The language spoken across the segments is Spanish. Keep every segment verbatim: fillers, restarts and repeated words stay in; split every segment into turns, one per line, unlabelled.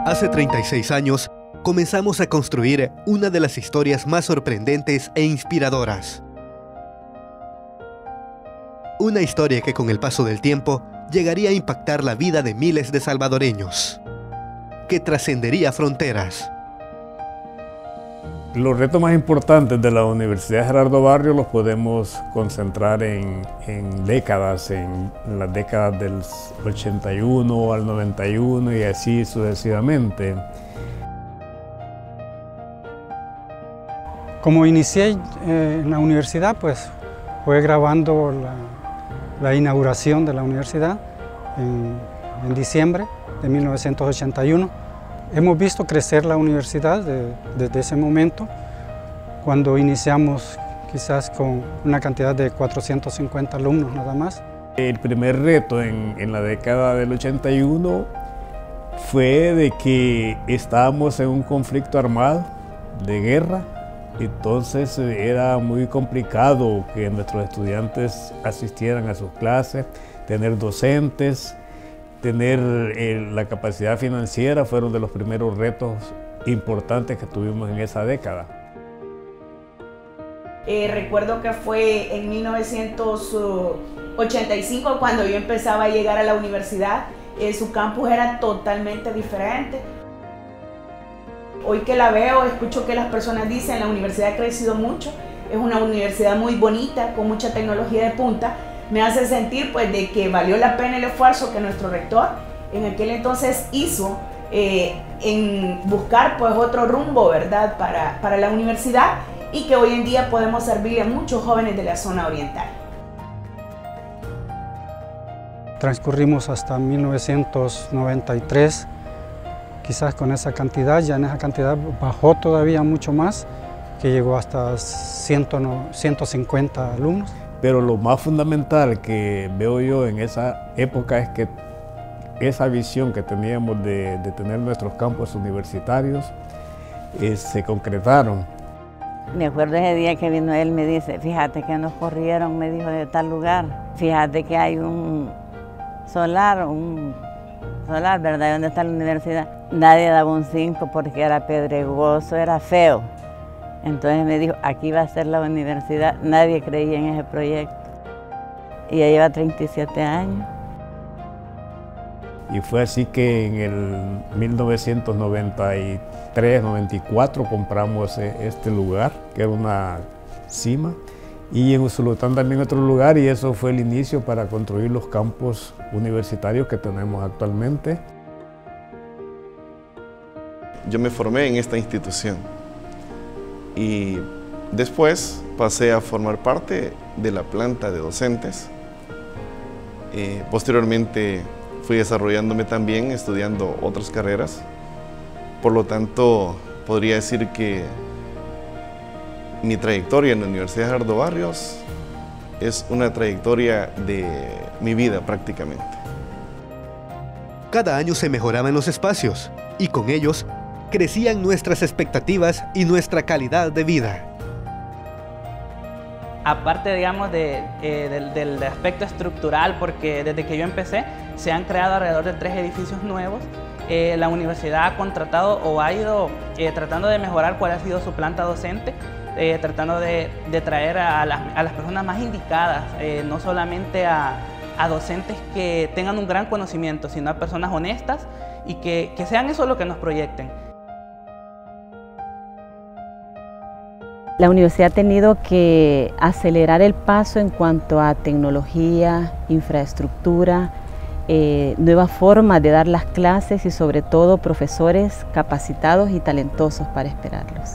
Hace treinta y seis años, comenzamos a construir una de las historias más sorprendentes e inspiradoras. Una historia que con el paso del tiempo llegaría a impactar la vida de miles de salvadoreños, que trascendería fronteras.
Los retos más importantes de la Universidad Gerardo Barrios los podemos concentrar en, en décadas, en las décadas del ochenta y uno al noventa y uno y así sucesivamente.
Como inicié eh, en la universidad, pues fue grabando la, la inauguración de la universidad en, en diciembre de mil novecientos ochenta y uno. Hemos visto crecer la universidad de, desde ese momento, cuando iniciamos quizás con una cantidad de cuatrocientos cincuenta alumnos nada más.
El primer reto en, en la década del ochenta y uno fue de que estábamos en un conflicto armado de guerra, entonces era muy complicado que nuestros estudiantes asistieran a sus clases, tener docentes, tener eh, la capacidad financiera. Fueron de los primeros retos importantes que tuvimos en esa década.
Eh, recuerdo que fue en mil novecientos ochenta y cinco cuando yo empezaba a llegar a la universidad. Eh, su campus era totalmente diferente. Hoy que la veo, escucho que las personas dicen la universidad ha crecido mucho. Es una universidad muy bonita, con mucha tecnología de punta. Me hace sentir pues de que valió la pena el esfuerzo que nuestro rector en aquel entonces hizo eh, en buscar pues otro rumbo, ¿verdad?, para, para la universidad, y que hoy en día podemos servirle a muchos jóvenes de la zona oriental.
Transcurrimos hasta mil novecientos noventa y tres, quizás con esa cantidad, ya en esa cantidad bajó todavía mucho más, que llegó hasta ciento cincuenta alumnos.
Pero lo más fundamental que veo yo en esa época es que esa visión que teníamos de, de tener nuestros campus universitarios eh, se concretaron.
Me acuerdo ese día que vino él, me dice, fíjate que nos corrieron, me dijo, de tal lugar. Fíjate que hay un solar, un solar, ¿verdad? ¿Dónde está la universidad? Nadie daba un cinco porque era pedregoso, era feo. Entonces me dijo, aquí va a ser la universidad. Nadie creía en ese proyecto. Y ya lleva treinta y siete años.
Y fue así que en el mil novecientos noventa y tres, noventa y cuatro compramos este lugar, que era una cima, y en Usulután también otro lugar, y eso fue el inicio para construir los campus universitarios que tenemos actualmente.
Yo me formé en esta institución y después pasé a formar parte de la planta de docentes. Eh, posteriormente fui desarrollándome también, estudiando otras carreras. Por lo tanto, podría decir que mi trayectoria en la Universidad Gerardo Barrios es una trayectoria de mi vida prácticamente.
Cada año se mejoraban los espacios y con ellos crecían nuestras expectativas y nuestra calidad de vida.
Aparte, digamos, de, eh, del, del aspecto estructural, porque desde que yo empecé se han creado alrededor de tres edificios nuevos. Eh, la universidad ha contratado o ha ido eh, tratando de mejorar cuál ha sido su planta docente, eh, tratando de, de traer a las, a las personas más indicadas, eh, no solamente a, a docentes que tengan un gran conocimiento, sino a personas honestas y que, que sean eso lo que nos proyecten.
La universidad ha tenido que acelerar el paso en cuanto a tecnología, infraestructura, eh, nuevas formas de dar las clases y sobre todo profesores capacitados y talentosos para esperarlos.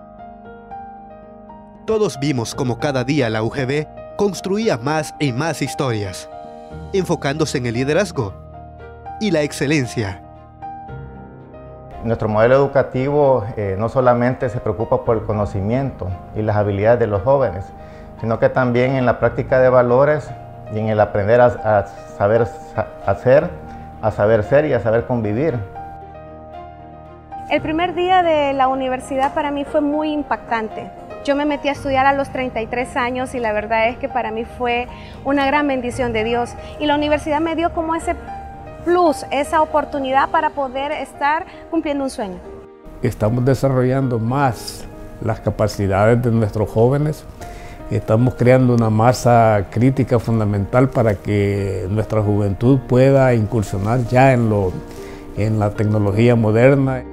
Todos vimos cómo cada día la U G B construía más y más historias, enfocándose en el liderazgo y la excelencia.
Nuestro modelo educativo eh, no solamente se preocupa por el conocimiento y las habilidades de los jóvenes, sino que también en la práctica de valores y en el aprender a, a saber hacer, a saber ser y a saber convivir.
El primer día de la universidad para mí fue muy impactante. Yo me metí a estudiar a los treinta y tres años y la verdad es que para mí fue una gran bendición de Dios. Y la universidad me dio como ese plus, esa oportunidad para poder estar cumpliendo un sueño.
Estamos desarrollando más las capacidades de nuestros jóvenes. Estamos creando una masa crítica fundamental para que nuestra juventud pueda incursionar ya en, lo, en la tecnología moderna.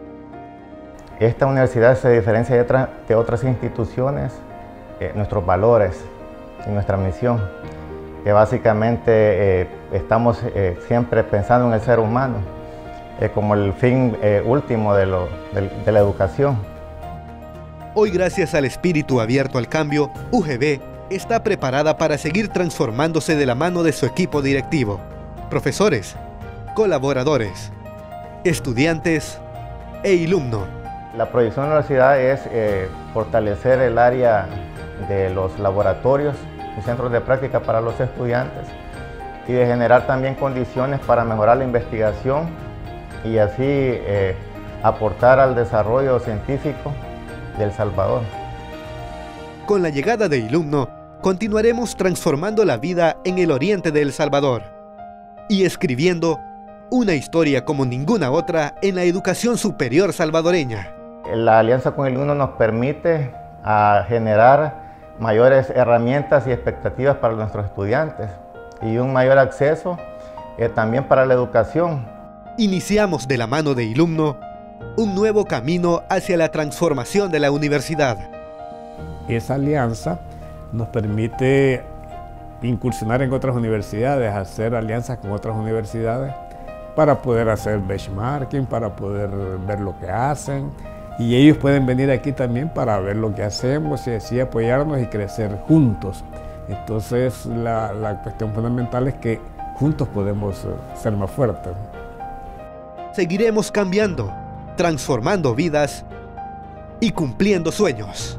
Esta universidad se diferencia de, otra, de otras instituciones, eh, nuestros valores y nuestra misión, que básicamente eh, estamos eh, siempre pensando en el ser humano eh, como el fin eh, último de, lo, de, de la educación.
Hoy, gracias al espíritu abierto al cambio, U G B está preparada para seguir transformándose de la mano de su equipo directivo, profesores, colaboradores, estudiantes e alumnos.
La proyección de la universidad es eh, fortalecer el área de los laboratorios y centros de práctica para los estudiantes y de generar también condiciones para mejorar la investigación y así eh, aportar al desarrollo científico de El Salvador.
Con la llegada de Ilumno, continuaremos transformando la vida en el oriente de El Salvador y escribiendo una historia como ninguna otra en la educación superior salvadoreña.
La alianza con Ilumno nos permite a generar mayores herramientas y expectativas para nuestros estudiantes y un mayor acceso eh, también para la educación.
Iniciamos de la mano de Ilumno un nuevo camino hacia la transformación de la universidad.
Esa alianza nos permite incursionar en otras universidades, hacer alianzas con otras universidades para poder hacer benchmarking, para poder ver lo que hacen. Y ellos pueden venir aquí también para ver lo que hacemos y así apoyarnos y crecer juntos. Entonces la, la cuestión fundamental es que juntos podemos ser más fuertes.
Seguiremos cambiando, transformando vidas y cumpliendo sueños.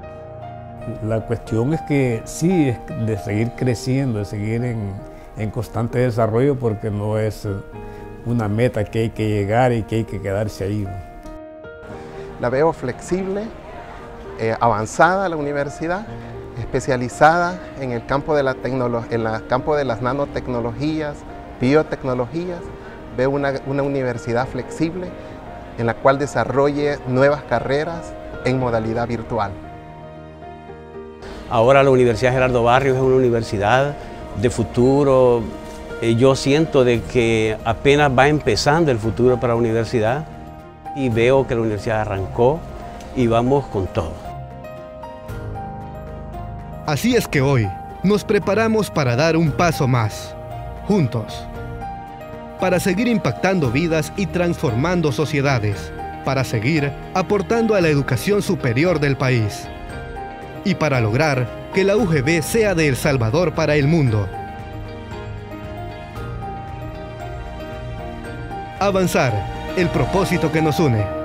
La cuestión es que sí, es de seguir creciendo, de seguir en, en constante desarrollo, porque no es una meta que hay que llegar y que hay que quedarse ahí.
La veo flexible, eh, avanzada la universidad, especializada en el campo de, la en el campo de las nanotecnologías, biotecnologías. Veo una, una universidad flexible en la cual desarrolle nuevas carreras en modalidad virtual.
Ahora la Universidad Gerardo Barrios es una universidad de futuro. Eh, yo siento de que apenas va empezando el futuro para la universidad y veo que la universidad arrancó y vamos con todo.
Así es que hoy nos preparamos para dar un paso más, juntos, para seguir impactando vidas y transformando sociedades, para seguir aportando a la educación superior del país y para lograr que la U G B sea de El Salvador para el mundo. Avanzar, el propósito que nos une.